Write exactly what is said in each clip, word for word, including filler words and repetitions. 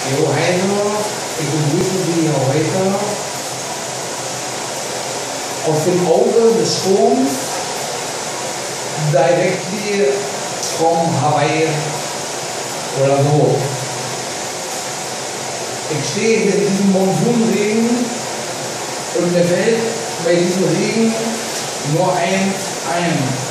Jo, Heiner, ich begrüße Sie hier heute aus dem Auge des Sturms, directly from Hawaii oder so. Ich stehe hier in diesem Monsunregen und mir fällt bei diesem Regen nur eins ein.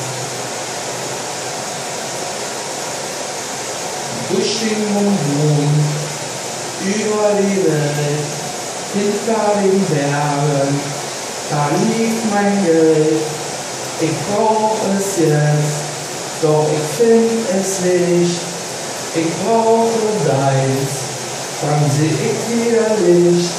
Durch den Monsun, über die Welt, hinter den Bergen, da liegt mein Geld. Ich brauch es jetzt, doch ich find es nicht. Ich brauche deins, dann seh ich wieder Licht.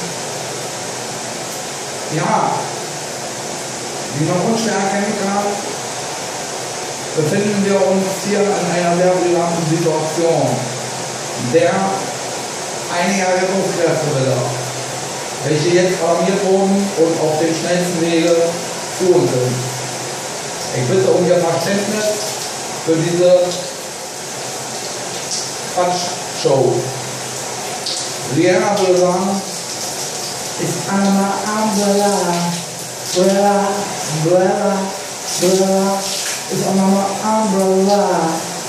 Ja, wie man unschwer erkennen kann, befinden wir uns hier in einer sehr brillanten Situation, der einiger Rettungskräfte bedarf, welche jetzt alarmiert wurden und auf dem schnellsten Wege zu uns sind. Ich bitte um Ihr Verständnis für diese Quatschshow. Rihanna würde sagen, it's Anna Umbrella, Umbrella, Umbrella, Umbrella, it's Anna Umbrella.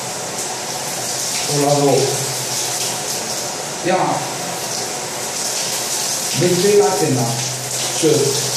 Oder so. Ja. Bis später, Kinder. Tschüss.